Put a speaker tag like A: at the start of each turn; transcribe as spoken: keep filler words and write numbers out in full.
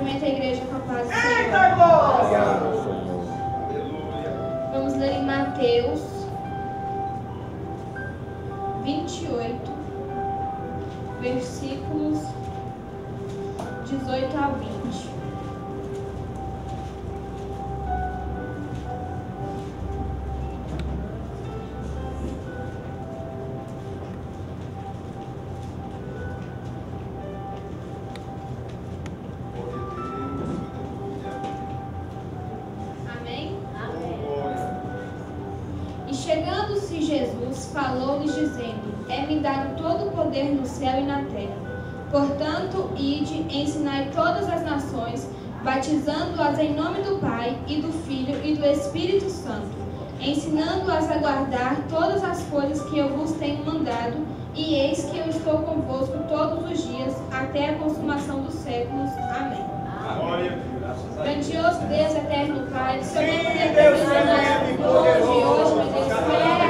A: Cumprimenta a igreja com a paz do
B: Eita
A: Senhor.
B: glória!
A: Vamos ler em Mateus vinte e oito, versículos dezoito a vinte. Chegando-se Jesus, falou-lhes dizendo: É-me dado todo o poder no céu e na terra. Portanto, ide, ensinai todas as nações, batizando-as em nome do Pai, e do Filho, e do Espírito Santo, ensinando-as a guardar todas as coisas que eu vos tenho mandado, e eis que eu estou convosco todos os dias, até a consumação dos séculos. Amém. Grandioso Deus, eterno Pai, Senhor,
B: Sim, Deus,
A: hoje, hoje, meu Deus,